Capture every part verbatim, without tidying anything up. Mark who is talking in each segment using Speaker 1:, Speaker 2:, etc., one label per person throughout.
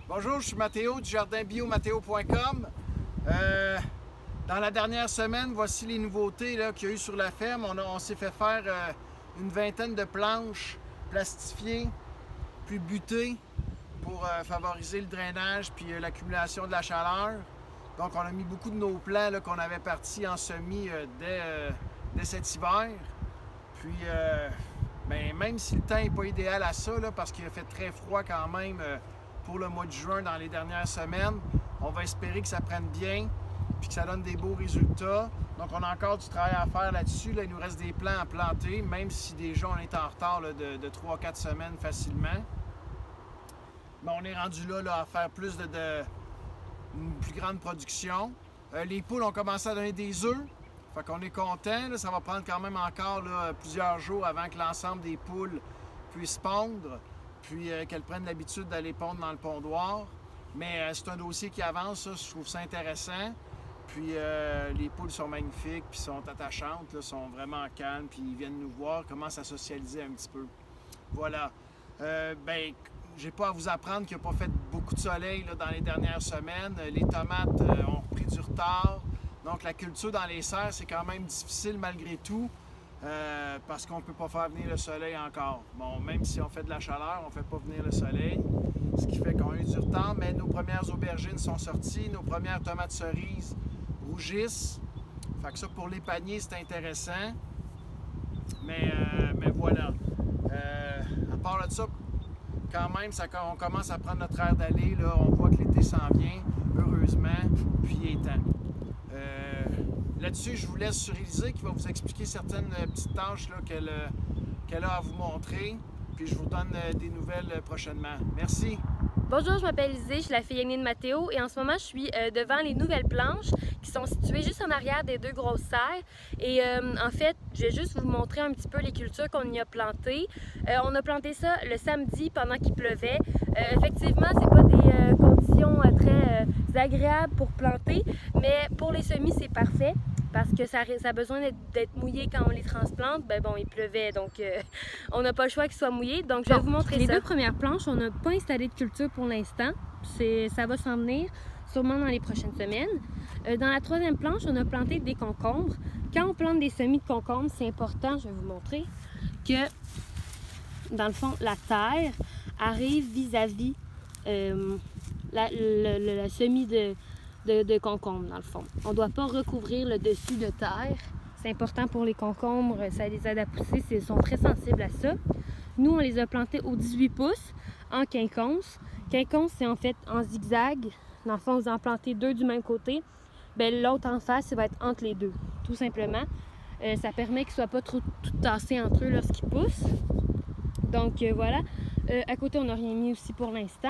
Speaker 1: Bonjour, je suis Mathéo du jardin bio mathéo point com. Euh, dans la dernière semaine, voici les nouveautés qu'il y a eu sur la ferme. On, on s'est fait faire euh, une vingtaine de planches plastifiées, puis butées pour euh, favoriser le drainage puis euh, l'accumulation de la chaleur. Donc on a mis beaucoup de nos plants qu'on avait partis en semis euh, dès, euh, dès cet hiver. Puis euh, ben, même si le temps n'est pas idéal à ça, là, parce qu'il a fait très froid quand même euh, pour le mois de juin dans les dernières semaines, on va espérer que ça prenne bien puis que ça donne des beaux résultats. Donc on a encore du travail à faire là-dessus. Là, il nous reste des plants à planter, même si déjà on est en retard là, de, de trois à quatre semaines facilement. Mais on est rendu là, là à faire plus de, de une plus grande production. Euh, les poules ont commencé à donner des œufs. Fait qu'on est content. Là, ça va prendre quand même encore là, plusieurs jours avant que l'ensemble des poules puissent pondre, puis euh, qu'elles prennent l'habitude d'aller pondre dans le pondoir. Mais euh, c'est un dossier qui avance, ça, je trouve ça intéressant. Puis euh, les poules sont magnifiques, puis sont attachantes, là, sont vraiment calmes, puis ils viennent nous voir, commencent à socialiser un petit peu. Voilà. Euh, ben, j'ai pas à vous apprendre qu'il n'y a pas fait beaucoup de soleil là, dans les dernières semaines. Les tomates euh, ont repris du retard. Donc la culture dans les serres, c'est quand même difficile malgré tout, euh, parce qu'on ne peut pas faire venir le soleil encore. Bon, même si on fait de la chaleur, on ne fait pas venir le soleil, ce qui fait qu'on a eu du retard, mais nos premières aubergines sont sorties, nos premières tomates cerises rougissent. Fait que ça, pour les paniers, c'est intéressant. Mais, euh, mais voilà. Euh, à part de ça, quand même, ça, on commence à prendre notre air d'aller. Là, on voit que l'été s'en vient, heureusement, puis il est temps. Euh, Là-dessus, je vous laisse sur Élisée qui va vous expliquer certaines petites tâches qu'elle qu'elle a à vous montrer. Puis je vous donne des nouvelles prochainement. Merci!
Speaker 2: Bonjour, je m'appelle Élisée, je suis la fille aînée de Mathéo et en ce moment je suis euh, devant les nouvelles planches qui sont situées juste en arrière des deux grosses serres. Et euh, en fait, je vais juste vous montrer un petit peu les cultures qu'on y a plantées. Euh, on a planté ça le samedi pendant qu'il pleuvait. Euh, effectivement, c'est pas des euh, conditions euh, très euh, agréables pour planter, mais pour les semis, c'est parfait. Parce que ça, ça a besoin d'être mouillé quand on les transplante. Ben bon, il pleuvait, donc euh, on n'a pas le choix qu'ils soient mouillés. Donc je vais bon, vous montrer les ça. Les deux premières planches, on n'a pas installé de culture pour l'instant. Ça va s'en venir, sûrement dans les prochaines semaines. Euh, dans la troisième planche, on a planté des concombres. Quand on plante des semis de concombres, c'est important, je vais vous montrer, que dans le fond, la terre arrive vis-à-vis euh, la, le, le, le semis de... De, de concombres dans le fond. On ne doit pas recouvrir le dessus de terre. C'est important pour les concombres, ça les aide à pousser, ils sont très sensibles à ça. Nous, on les a plantés au dix-huit pouces en quinconce. Quinconce, c'est en fait en zigzag. Dans le fond, vous en plantez deux du même côté. L'autre en face, ça va être entre les deux, tout simplement. Euh, ça permet qu'ils ne soient pas trop tout tassés entre eux lorsqu'ils poussent. Donc euh, voilà. Euh, à côté, on n'a rien mis aussi pour l'instant.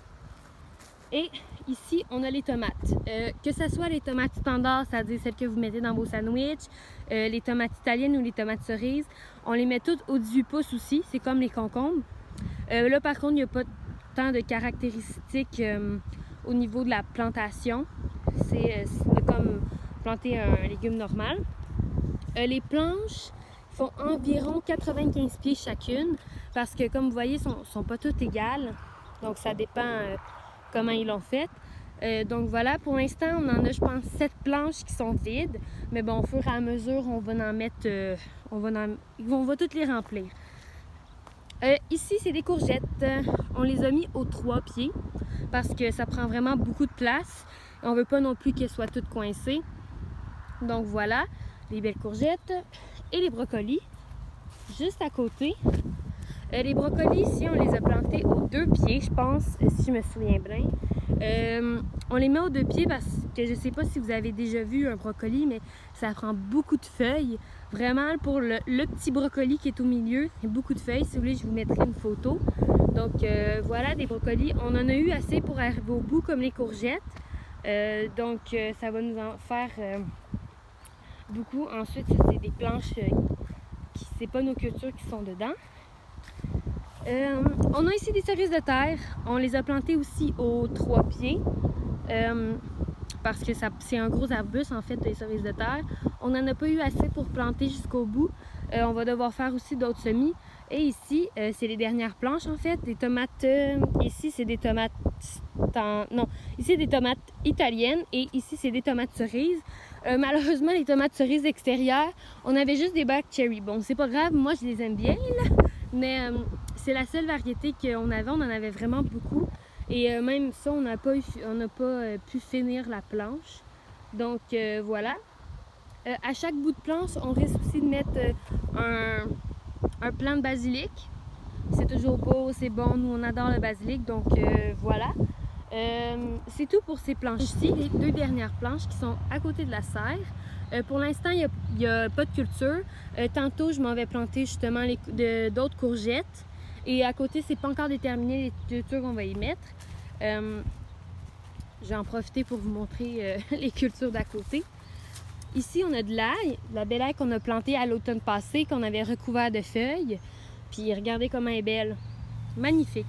Speaker 2: Et ici, on a les tomates. Euh, que ce soit les tomates standards, c'est-à-dire celles que vous mettez dans vos sandwichs, euh, les tomates italiennes ou les tomates cerises, on les met toutes au dix-huit pouces aussi, c'est comme les concombres. Euh, là, par contre, il n'y a pas tant de caractéristiques euh, au niveau de la plantation. C'est euh, comme planter un légume normal. Euh, les planches font environ quatre-vingt-quinze pieds chacune, parce que, comme vous voyez, elles ne sont, sont pas toutes égales. Donc, ça dépend... Euh, comment ils l'ont fait. Euh, donc voilà, pour l'instant, on en a, je pense, sept planches qui sont vides. Mais bon, au fur et à mesure, on va en mettre, euh, on, va en, on va toutes les remplir. Euh, ici, c'est des courgettes. On les a mis aux trois pieds parce que ça prend vraiment beaucoup de place. On veut pas non plus qu'elles soient toutes coincées. Donc voilà, les belles courgettes et les brocolis juste à côté. Euh, les brocolis, ici, on les a plantés aux deux pieds, je pense, si je me souviens bien. Euh, on les met aux deux pieds parce que je ne sais pas si vous avez déjà vu un brocoli, mais ça prend beaucoup de feuilles. Vraiment, pour le, le petit brocoli qui est au milieu, il y a beaucoup de feuilles. Si vous voulez, je vous mettrai une photo. Donc euh, voilà, des brocolis. On en a eu assez pour arriver au bout, comme les courgettes. Euh, donc euh, ça va nous en faire euh, beaucoup. Ensuite, c'est des planches, euh, qui c'est pas nos cultures qui sont dedans. Euh, on a ici des cerises de terre. On les a plantées aussi aux trois pieds euh, parce que c'est un gros arbuste en fait, des cerises de terre. On n'en a pas eu assez pour planter jusqu'au bout. Euh, on va devoir faire aussi d'autres semis. Et ici, euh, c'est les dernières planches en fait. Des tomates, euh, ici c'est des tomates non, ici des tomates italiennes et ici c'est des tomates cerises. Euh, malheureusement, les tomates cerises extérieures, on avait juste des black cherry. Bon, c'est pas grave, moi je les aime bien, là, mais euh, c'est la seule variété qu'on avait. On en avait vraiment beaucoup. Et euh, même ça, on n'a pas, eu, on n'a pas euh, pu finir la planche. Donc euh, voilà. Euh, à chaque bout de planche, on risque aussi de mettre euh, un, un plant de basilic. C'est toujours beau, c'est bon. Nous, on adore le basilic. Donc euh, voilà. Euh, c'est tout pour ces planches-ci, les deux dernières planches qui sont à côté de la serre. Euh, pour l'instant, il n'y a, a pas de culture. Euh, tantôt, je m'en vais planter justement d'autres courgettes. Et à côté, c'est pas encore déterminé les cultures qu'on va y mettre. Euh, je vais en profiter pour vous montrer euh, les cultures d'à côté. Ici, on a de l'ail, de la belle ail qu'on a plantée à l'automne passé, qu'on avait recouvert de feuilles. Puis regardez comment elle est belle. Magnifique.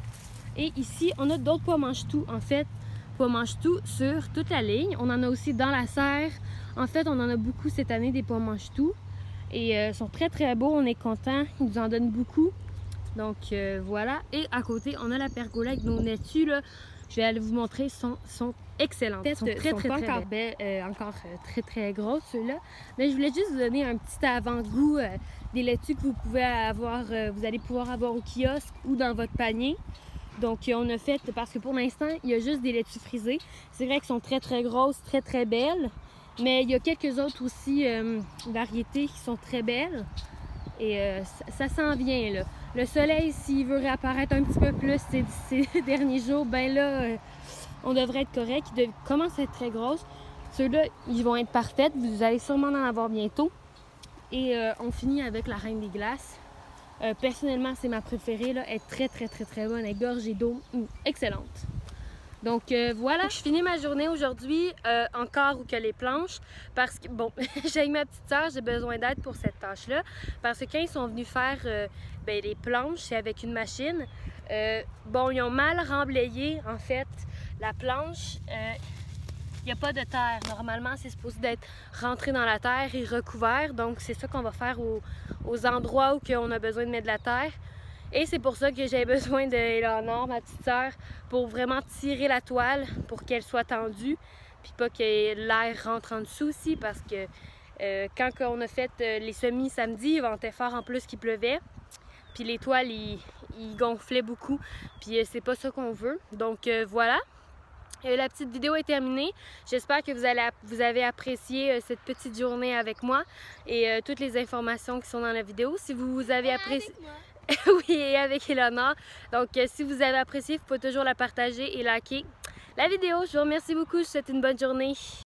Speaker 2: Et ici, on a d'autres pois mange-tout. En fait, pois mange-tout sur toute la ligne. On en a aussi dans la serre. En fait, on en a beaucoup cette année des pois mange-tout. Et euh, ils sont très très beaux, on est contents. Ils nous en donnent beaucoup. Donc euh, voilà. Et à côté, on a la pergola avec nos laitues, là. Je vais aller vous montrer, sont, sont excellentes. Elles sont très sont très très, très encore belles, euh, encore euh, très très grosses ceux-là. Mais je voulais juste vous donner un petit avant-goût euh, des laitues que vous pouvez avoir, euh, vous allez pouvoir avoir au kiosque ou dans votre panier. Donc on a fait, parce que pour l'instant, il y a juste des laitues frisées. C'est vrai qu'elles sont très très grosses, très très belles. Mais il y a quelques autres aussi euh, variétés qui sont très belles. Et euh, ça, ça s'en vient là. Le soleil, s'il veut réapparaître un petit peu plus ces, ces derniers jours, ben là, euh, on devrait être correct. Ils commencent à être très grosses. Ceux-là, ils vont être parfaits. Vous allez sûrement en avoir bientôt. Et euh, on finit avec la Reine des Glaces. Euh, personnellement, c'est ma préférée. Là. Elle est très, très, très, très bonne. Elle est gorgée d'eau. Mmh, excellente. Donc euh, voilà, je finis ma journée aujourd'hui euh, encore ou que les planches parce que, bon, j'ai avec ma petite soeur, j'ai besoin d'aide pour cette tâche-là parce que quand ils sont venus faire euh, ben, les planches, c'est avec une machine, euh, bon, ils ont mal remblayé en fait la planche. Il n'y a pas de terre. Normalement, c'est supposé d'être rentré dans la terre et recouvert. Donc, c'est ça qu'on va faire aux, aux endroits où on a besoin de mettre de la terre. Et c'est pour ça que j'ai besoin d'Éléonore, ma petite sœur, pour vraiment tirer la toile pour qu'elle soit tendue. Puis pas que l'air rentre en dessous aussi parce que euh, quand on a fait euh, les semis samedi, il ventait fort en plus qu'il pleuvait. Puis les toiles, ils, ils gonflaient beaucoup. Puis euh, c'est pas ça qu'on veut. Donc euh, voilà. Euh, la petite vidéo est terminée. J'espère que vous, allez, vous avez apprécié euh, cette petite journée avec moi et euh, toutes les informations qui sont dans la vidéo. Si vous avez apprécié... oui, et avec Éléonore. Donc, euh, si vous avez apprécié, vous pouvez toujours la partager et liker la vidéo. Je vous remercie beaucoup. Je vous souhaite une bonne journée.